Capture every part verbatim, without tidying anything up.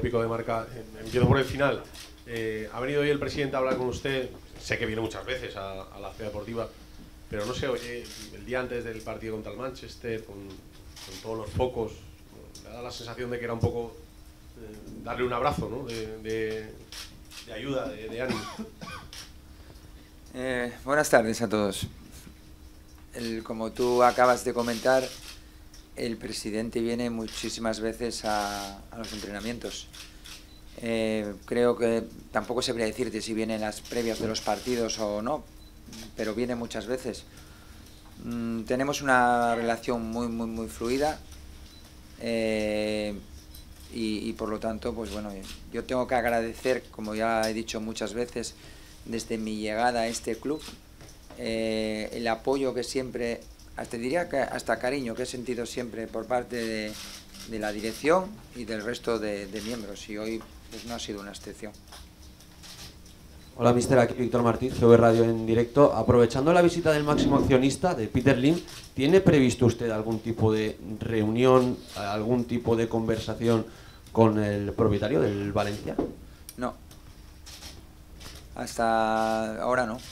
pico de Marca. Eh, empiezo por el final. Eh, ha venido hoy el presidente a hablar con usted. Sé que viene muchas veces a, a la ciudad deportiva, pero no sé, eh, el día antes del partido contra el Manchester, con, con todos los focos, me da la sensación de que era un poco eh, darle un abrazo, ¿no? de, de, de ayuda, de, de ánimo. Eh, buenas tardes a todos. El, como tú acabas de comentar, el presidente viene muchísimas veces a, a los entrenamientos. Eh, creo que tampoco sabría decirte si viene en las previas de los partidos o no, pero viene muchas veces. Mm, tenemos una relación muy, muy, muy fluida eh, y, y por lo tanto, pues bueno, yo tengo que agradecer, como ya he dicho muchas veces, desde mi llegada a este club, eh, el apoyo que siempre, hasta diría que hasta cariño que he sentido siempre por parte de, de la dirección y del resto de, de miembros, y hoy pues no ha sido una excepción. Hola, mister, aquí Víctor Martín, G V Radio en directo. Aprovechando la visita del máximo accionista, de Peter Lim, ¿tiene previsto usted algún tipo de reunión, algún tipo de conversación con el propietario del Valencia? No. Hasta ahora no.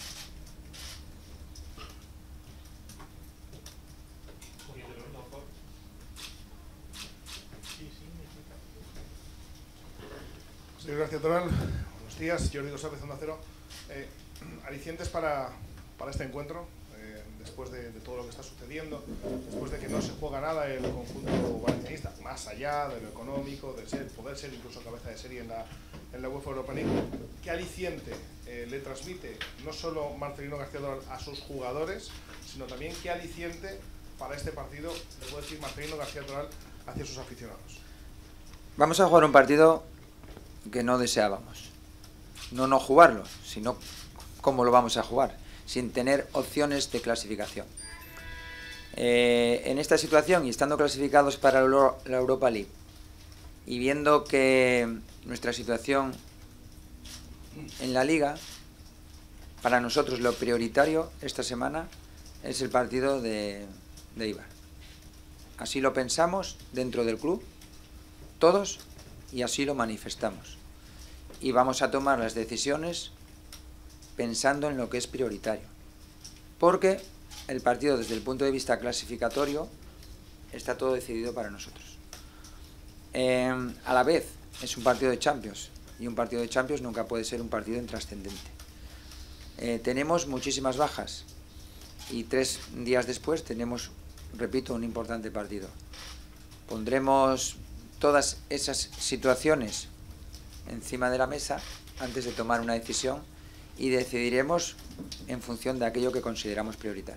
Señor García Toral, buenos días. Jordi Dos López, Onda Cero. Eh, alicientes para, para este encuentro, eh, después de, de todo lo que está sucediendo, después de que no se juega nada el conjunto valencianista, más allá de lo económico, de ser, poder ser incluso cabeza de serie en la, en la UEFA Europa League. ¿Qué aliciente eh, le transmite no solo Marcelino García Toral a sus jugadores, sino también qué aliciente para este partido le puede decir Marcelino García Toral hacia sus aficionados? Vamos a jugar un partido que no deseábamos. No no jugarlo, sino cómo lo vamos a jugar, sin tener opciones de clasificación. Eh, en esta situación, y estando clasificados para la Europa League, y viendo que nuestra situación en la Liga, para nosotros lo prioritario esta semana es el partido de, de Eibar. Así lo pensamos dentro del club, todos, y así lo manifestamos. Y vamos a tomar las decisiones pensando en lo que es prioritario. Porque el partido, desde el punto de vista clasificatorio, está todo decidido para nosotros. Eh, a la vez, es un partido de Champions. Y un partido de Champions nunca puede ser un partido intrascendente. Eh, tenemos muchísimas bajas. Y tres días después tenemos, repito, un importante partido. Pondremos todas esas situaciones encima de la mesa antes de tomar una decisión y decidiremos en función de aquello que consideramos prioritario.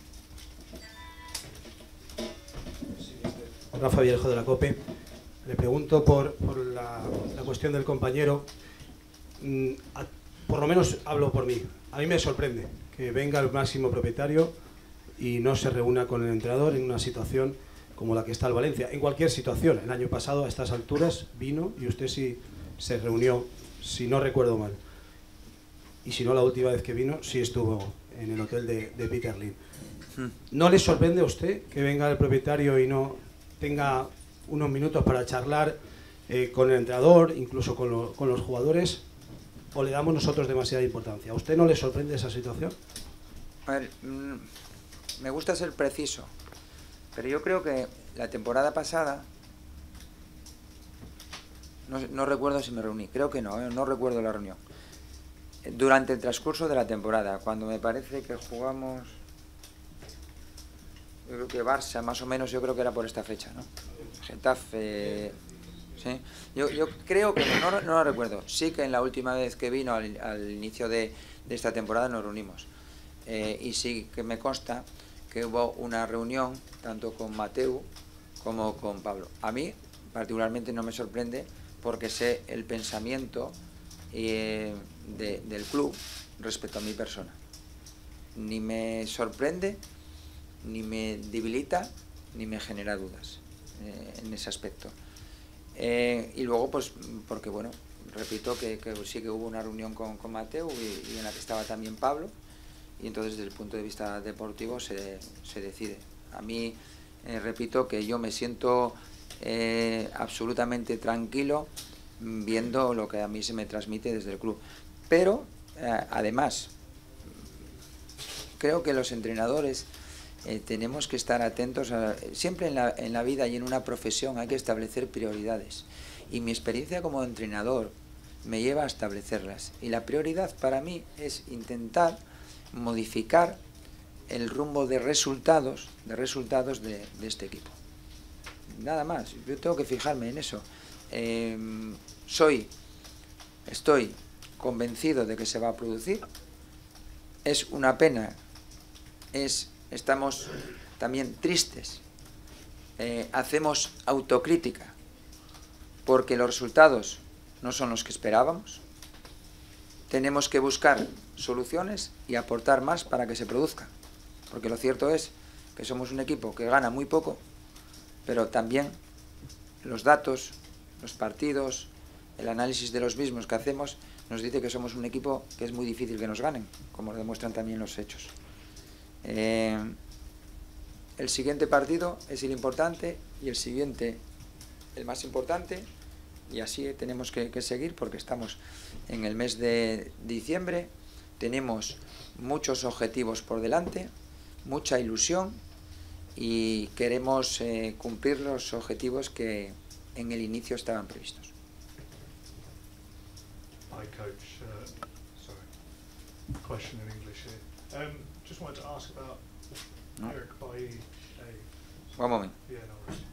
Rafa Viejo de la COPE. Le pregunto por, por la, la cuestión del compañero. Mm, a, por lo menos hablo por mí. A mí me sorprende que venga el máximo propietario y no se reúna con el entrenador en una situación como la que está el Valencia. En cualquier situación. El año pasado, a estas alturas, vino y usted sí se reunió, si no recuerdo mal. Y si no, la última vez que vino, sí estuvo en el hotel de, de Peter Lim. ¿No le sorprende a usted que venga el propietario y no tenga unos minutos para charlar eh, con el entrenador, incluso con, lo, con los jugadores? ¿O le damos nosotros demasiada importancia? ¿A usted no le sorprende esa situación? A ver, mmm, me gusta ser preciso, pero yo creo que la temporada pasada, no, no recuerdo si me reuní, creo que no, ¿eh? No recuerdo la reunión. Durante el transcurso de la temporada, cuando me parece que jugamos, yo creo que Barça, más o menos, yo creo que era por esta fecha, ¿no? Getafe, ¿sí? Yo, yo creo que, no, no, no lo recuerdo, sí que en la última vez que vino al, al inicio de, de esta temporada nos reunimos. Eh, y sí que me consta que hubo una reunión tanto con Mateu como con Pablo. A mí particularmente no me sorprende porque sé el pensamiento eh, de, del club respecto a mi persona. Ni me sorprende, ni me debilita, ni me genera dudas eh, en ese aspecto. Eh, y luego, pues, porque bueno, repito que, que sí que hubo una reunión con, con Mateu y, y en la que estaba también Pablo, y entonces desde el punto de vista deportivo se, se decide. A mí, eh, repito, que yo me siento eh, absolutamente tranquilo viendo lo que a mí se me transmite desde el club. Pero, eh, además, creo que los entrenadores eh, tenemos que estar atentos a, siempre en la, en la vida y en una profesión hay que establecer prioridades, y mi experiencia como entrenador me lleva a establecerlas, y la prioridad para mí es intentar modificar el rumbo de resultados de resultados de, de este equipo. Nada más, yo tengo que fijarme en eso. Eh, soy estoy convencido de que se va a producir. Es una pena, es estamos también tristes, eh, hacemos autocrítica porque los resultados no son los que esperábamos. Tenemos que buscar soluciones y aportar más para que se produzca, porque lo cierto es que somos un equipo que gana muy poco, pero también los datos, los partidos, el análisis de los mismos que hacemos nos dice que somos un equipo que es muy difícil que nos ganen, como lo demuestran también los hechos. Eh, el siguiente partido es el importante y el siguiente el más importante, y así tenemos que, que seguir, porque estamos en el mes de diciembre, tenemos muchos objetivos por delante, mucha ilusión, y queremos eh, cumplir los objetivos que en el inicio estaban previstos. Hi, Coach. Uh, sorry, question in English here. Um, just wanted to ask about no. Eric Bailly. Un momento. Yeah, no worries.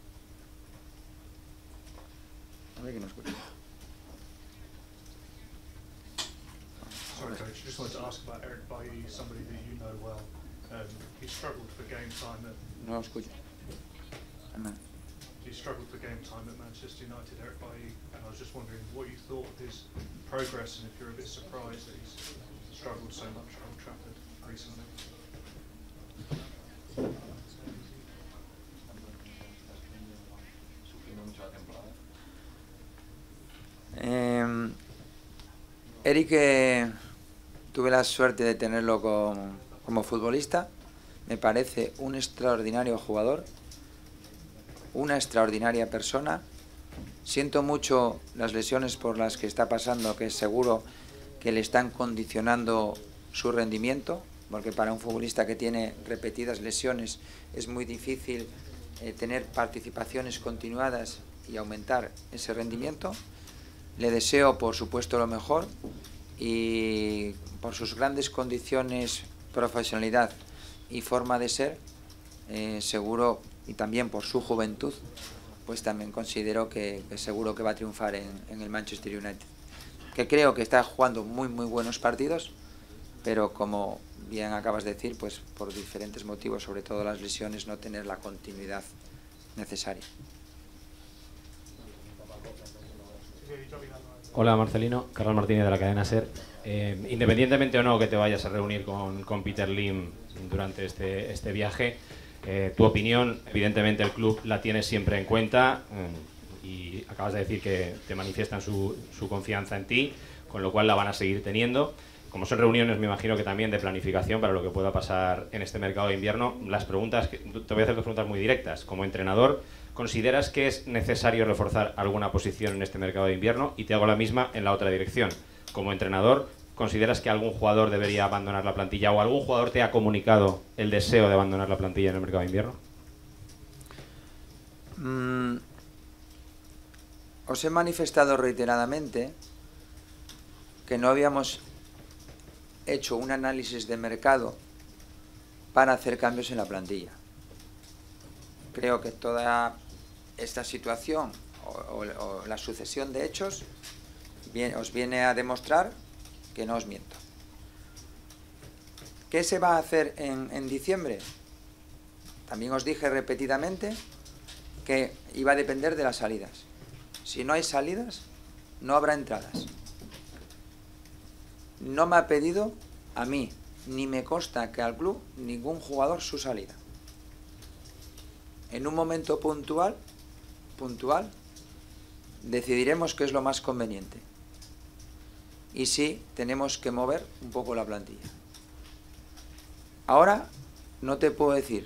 A ver que no escucho. Sorry, Coach. Just wanted to ask about Eric Bailly, somebody that you know well. Um, he struggled for game time at. No lo escucho. Amen. He struggled for game time at Manchester United, Eric Bailly, and I was just wondering what you thought of his progress, and if you're a bit surprised that he's struggled so much at Old Trafford recently. Eh, Eric, eh, tuve la suerte de tenerlo como, como futbolista. Me parece un extraordinario jugador, una extraordinaria persona. Siento mucho las lesiones por las que está pasando, que seguro que le están condicionando su rendimiento, porque para un futbolista que tiene repetidas lesiones es muy difícil eh, tener participaciones continuadas y aumentar ese rendimiento. Le deseo, por supuesto, lo mejor, y por sus grandes condiciones, profesionalidad y forma de ser, eh, seguro, y también por su juventud, pues también considero que, que seguro que va a triunfar en, en el Manchester United. Que creo que está jugando muy, muy buenos partidos, pero como bien acabas de decir, pues por diferentes motivos, sobre todo las lesiones, no tener la continuidad necesaria. Hola Marcelino, Carlos Martínez de la cadena SER. Eh, independientemente o no que te vayas a reunir con, con Peter Lim durante este, este viaje, eh, tu opinión, evidentemente el club la tiene siempre en cuenta, eh, y acabas de decir que te manifiestan su, su confianza en ti, con lo cual la van a seguir teniendo. Como son reuniones, me imagino que también de planificación para lo que pueda pasar en este mercado de invierno. Las preguntas, que, te voy a hacer dos preguntas muy directas. Como entrenador, ¿consideras que es necesario reforzar alguna posición en este mercado de invierno? Y te hago la misma en la otra dirección. Como entrenador, ¿consideras que algún jugador debería abandonar la plantilla o algún jugador te ha comunicado el deseo de abandonar la plantilla en el mercado de invierno? Mm, os he manifestado reiteradamente que no habíamos hecho un análisis de mercado para hacer cambios en la plantilla. Creo que toda esta situación o, o, o la sucesión de hechos bien, os viene a demostrar que no os miento. ¿Qué se va a hacer en, en diciembre? También os dije repetidamente que iba a depender de las salidas. Si no hay salidas, no habrá entradas. No me ha pedido a mí, ni me consta que al club, ningún jugador su salida. En un momento puntual, puntual, decidiremos qué es lo más conveniente. Y sí, tenemos que mover un poco la plantilla. Ahora no te puedo decir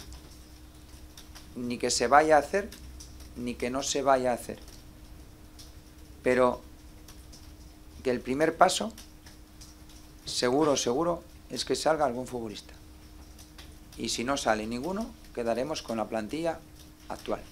ni que se vaya a hacer, ni que no se vaya a hacer. pero que el primer paso, seguro, seguro, es que salga algún futbolista. Y si no sale ninguno, quedaremos con la plantilla actual.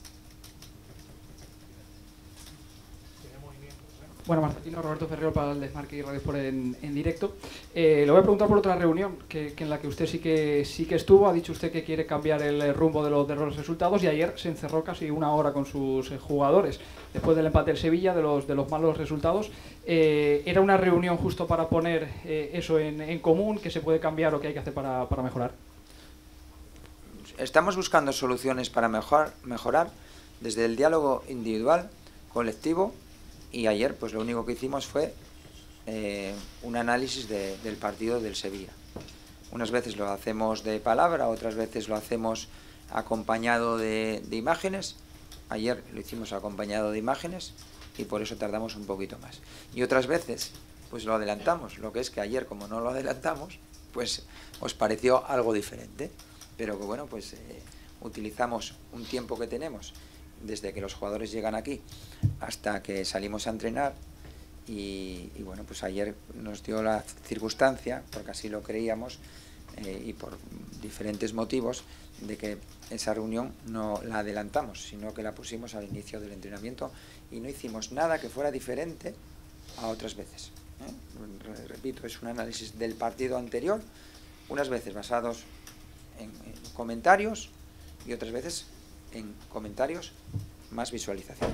Bueno, Marcelino, Roberto Ferrero para el Desmarque y Radio Sport en, en directo. Eh, le voy a preguntar por otra reunión que, que en la que usted sí que sí que estuvo. Ha dicho usted que quiere cambiar el rumbo de los, de los resultados y ayer se encerró casi una hora con sus eh, jugadores después del empate del Sevilla, de los, de los malos resultados. Eh, ¿Era una reunión justo para poner eh, eso en, en común, que se puede cambiar o qué hay que hacer para, para mejorar? Estamos buscando soluciones para mejor, mejorar desde el diálogo individual, colectivo. Y ayer pues lo único que hicimos fue eh, un análisis de, del partido del Sevilla. Unas veces lo hacemos de palabra, otras veces lo hacemos acompañado de, de imágenes. Ayer lo hicimos acompañado de imágenes y por eso tardamos un poquito más. Y otras veces pues lo adelantamos, lo que es que ayer como no lo adelantamos, pues os pareció algo diferente. Pero que bueno, pues eh, utilizamos un tiempo que tenemos desde que los jugadores llegan aquí hasta que salimos a entrenar y, y bueno, pues ayer nos dio la circunstancia, porque así lo creíamos eh, y por diferentes motivos, de que esa reunión no la adelantamos, sino que la pusimos al inicio del entrenamiento y no hicimos nada que fuera diferente a otras veces, ¿eh? Repito, es un análisis del partido anterior, unas veces basados en, en comentarios y otras veces en comentarios más visualización.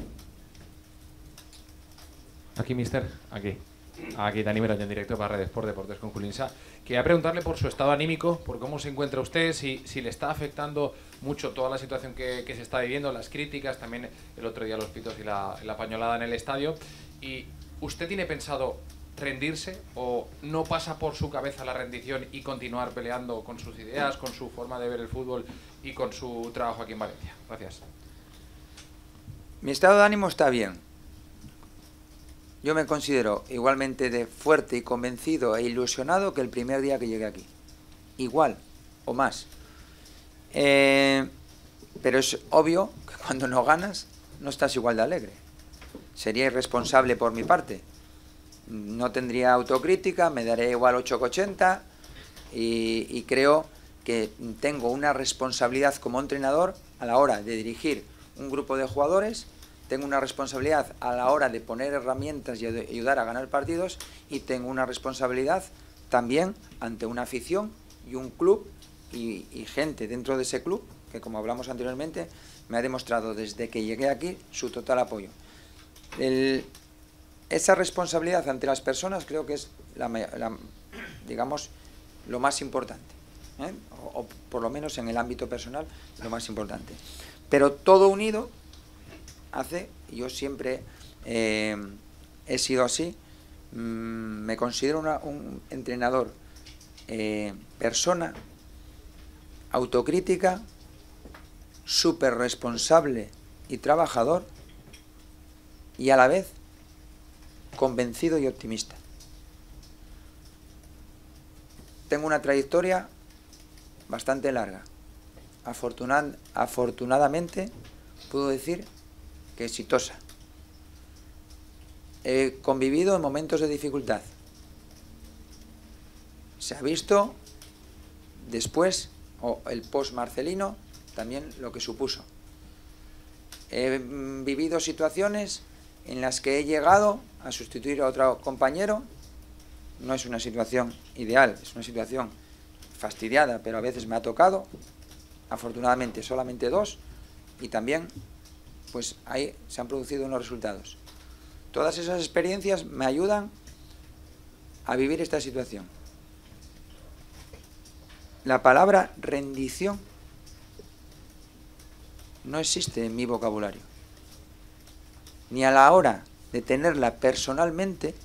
Aquí, mister, aquí. Aquí Dani Meroño en directo para Red Sport Deportes con Julinsa. Quería preguntarle por su estado anímico, por cómo se encuentra usted, si, si le está afectando mucho toda la situación que, que se está viviendo, las críticas, también el otro día los pitos y la, la pañolada en el estadio. Y ¿usted tiene pensado rendirse o no pasa por su cabeza la rendición y continuar peleando con sus ideas, con su forma de ver el fútbol y con su trabajo aquí en Valencia? Gracias. Mi estado de ánimo está bien. Yo me considero igualmente de fuerte y convencido e ilusionado que el primer día que llegué aquí. Igual o más. Eh, pero es obvio que cuando no ganas no estás igual de alegre. Sería irresponsable por mi parte. No tendría autocrítica, me daré igual ocho que ochenta y, y creo que tengo una responsabilidad como entrenador a la hora de dirigir un grupo de jugadores. Tengo una responsabilidad a la hora de poner herramientas y ayudar a ganar partidos y tengo una responsabilidad también ante una afición y un club y, y gente dentro de ese club que, como hablamos anteriormente, me ha demostrado desde que llegué aquí su total apoyo. El, esa responsabilidad ante las personas creo que es, la, la, digamos, lo más importante, ¿eh? o, o por lo menos en el ámbito personal, lo más importante. Pero todo unido hace, yo siempre eh, he sido así, mmm, me considero una, un entrenador, eh, persona, autocrítica, súper responsable y trabajador y a la vez convencido y optimista. Tengo una trayectoria bastante larga. Afortunad, afortunadamente puedo decir que exitosa. He convivido en momentos de dificultad. Se ha visto después, o el post-Marcelino, también lo que supuso. He vivido situaciones en las que he llegado a sustituir a otro compañero. No es una situación ideal, es una situación fastidiada, pero a veces me ha tocado. Afortunadamente solamente dos, y también pues ahí se han producido unos resultados. Todas esas experiencias me ayudan a vivir esta situación. La palabra rendición no existe en mi vocabulario. Ni a la hora de tenerla personalmente,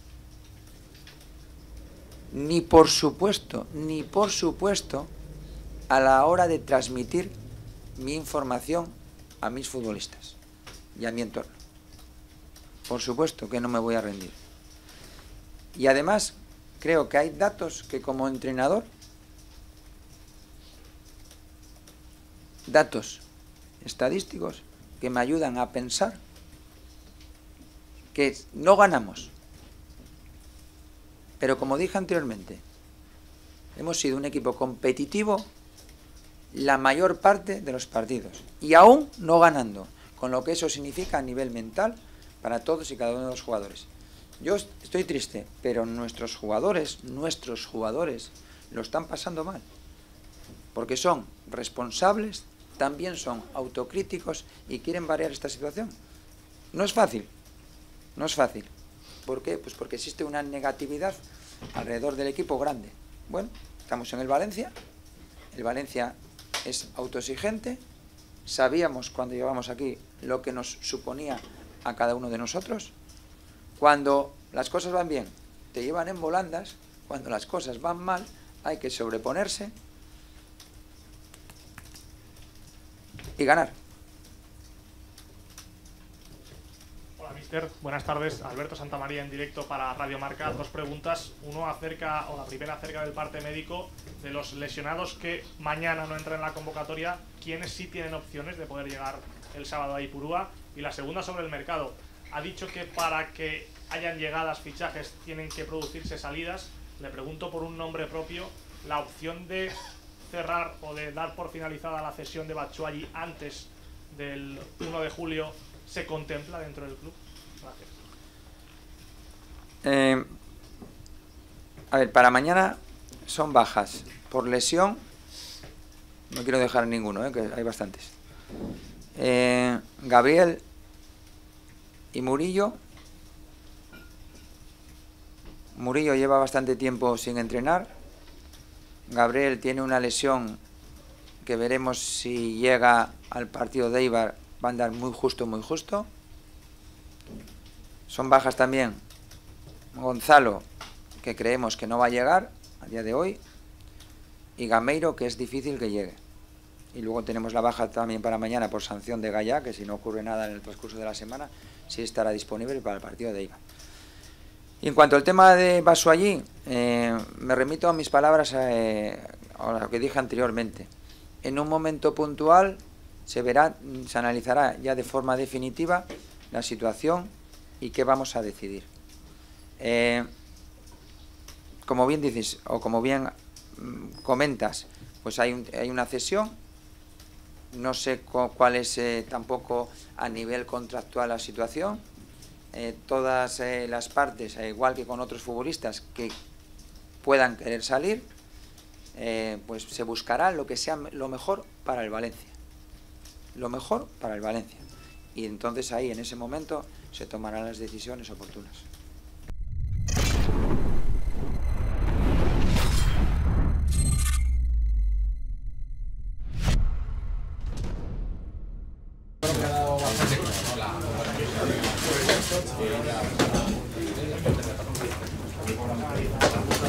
ni por supuesto, ni por supuesto, a la hora de transmitir mi información a mis futbolistas y a mi entorno. Por supuesto que no me voy a rendir. Y además, creo que hay datos que como entrenador, datos estadísticos que me ayudan a pensar que no ganamos. Pero como dije anteriormente, hemos sido un equipo competitivo la mayor parte de los partidos y aún no ganando, con lo que eso significa a nivel mental para todos y cada uno de los jugadores. Yo estoy triste, pero nuestros jugadores, nuestros jugadores lo están pasando mal, porque son responsables, también son autocríticos y quieren variar esta situación. No es fácil, no es fácil. ¿Por qué? Pues porque existe una negatividad alrededor del equipo grande. Bueno, estamos en el Valencia, el Valencia es autoexigente, sabíamos cuando llegamos aquí lo que nos suponía a cada uno de nosotros. Cuando las cosas van bien, te llevan en volandas, cuando las cosas van mal, hay que sobreponerse y ganar. Hola, mister. Buenas tardes. Alberto Santamaría en directo para Radio Marca. Dos preguntas. Uno acerca, o la primera acerca del parte médico de los lesionados que mañana no entran en la convocatoria. ¿Quiénes sí tienen opciones de poder llegar el sábado a Ipurúa? Y la segunda sobre el mercado. Ha dicho que para que hayan llegadas, fichajes, tienen que producirse salidas. Le pregunto por un nombre propio, la opción de cerrar o de dar por finalizada la cesión de Batshuayi antes del uno de julio, ¿se contempla dentro del club? Gracias. Eh, a ver, para mañana son bajas. Por lesión, no quiero dejar ninguno, eh, que hay bastantes. Eh, Gabriel y Murillo. Murillo lleva bastante tiempo sin entrenar. Gabriel tiene una lesión que veremos si llega al partido de Eibar, va a andar muy justo, muy justo. Son bajas también Gonzalo, que creemos que no va a llegar a día de hoy, y Gameiro, que es difícil que llegue. Y luego tenemos la baja también para mañana por sanción de Gaya, que si no ocurre nada en el transcurso de la semana, sí estará disponible para el partido de Eibar. Y en cuanto al tema de Batshuayi, eh, me remito a mis palabras, eh, a lo que dije anteriormente. En un momento puntual se verá, se analizará ya de forma definitiva la situación y qué vamos a decidir. Eh, como bien dices, o como bien mm, comentas, pues hay, un, hay una cesión. No sé cuál es eh, tampoco a nivel contractual la situación. Eh, todas eh, las partes, eh, igual que con otros futbolistas que puedan querer salir, eh, pues se buscará lo que sea lo mejor para el Valencia. Lo mejor para el Valencia. Y entonces ahí, en ese momento, se tomarán las decisiones oportunas. La